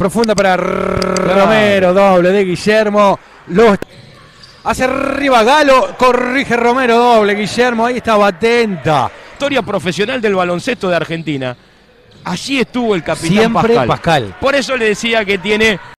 profunda para Romero, doble de Guillermo. Hace arriba Galo, corrige Romero, doble Guillermo, ahí estaba atenta. Historia profesional del baloncesto de Argentina. Allí estuvo el capitán Siempre Pascal. Pascal. Por eso le decía que tiene